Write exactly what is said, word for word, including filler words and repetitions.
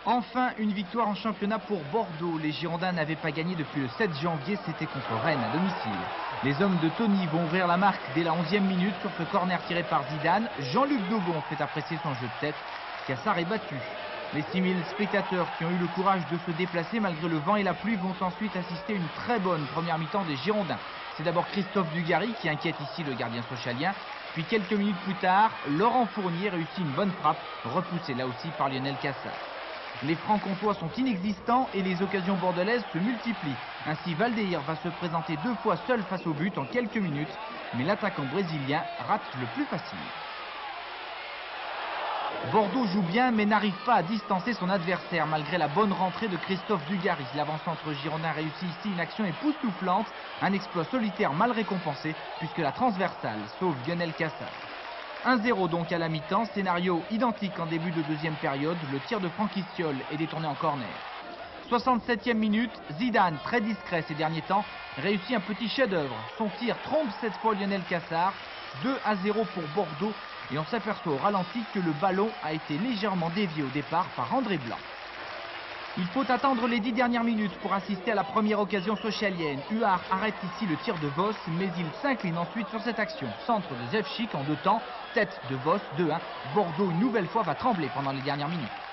Enfin, une victoire en championnat pour Bordeaux. Les Girondins n'avaient pas gagné depuis le sept janvier, c'était contre Rennes à domicile. Les hommes de Tony vont ouvrir la marque dès la onzième minute sur ce corner tiré par Zidane. Jean-Luc Dogon fait apprécier son jeu de tête. Cassard est battu. Les six mille spectateurs qui ont eu le courage de se déplacer malgré le vent et la pluie vont ensuite assister à une très bonne première mi-temps des Girondins. C'est d'abord Christophe Dugarry qui inquiète ici le gardien socialien. Puis quelques minutes plus tard, Laurent Fournier réussit une bonne frappe, repoussée là aussi par Lionel Cassard. Les Francs-Comtois sont inexistants et les occasions bordelaises se multiplient. Ainsi, Valdeir va se présenter deux fois seul face au but en quelques minutes, mais l'attaquant brésilien rate le plus facile. Bordeaux joue bien mais n'arrive pas à distancer son adversaire malgré la bonne rentrée de Christophe Dugarry. L'avant-centre girondin réussit ici une action époustouflante, un exploit solitaire mal récompensé puisque la transversale sauve Lionel Cassard. un zéro donc à la mi-temps, scénario identique en début de deuxième période, le tir de Francky Sciol est détourné en corner. soixante-septième minute, Zidane, très discret ces derniers temps, réussit un petit chef-d'œuvre. Son tir trompe cette fois Lionel Cassard, deux à zéro pour Bordeaux, et on s'aperçoit au ralenti que le ballon a été légèrement dévié au départ par André Blanc. Il faut attendre les dix dernières minutes pour assister à la première occasion socialienne. Huard arrête ici le tir de Voss, mais il s'incline ensuite sur cette action. Centre de Zevchik en deux temps, tête de Voss, deux un. Bordeaux une nouvelle fois va trembler pendant les dernières minutes.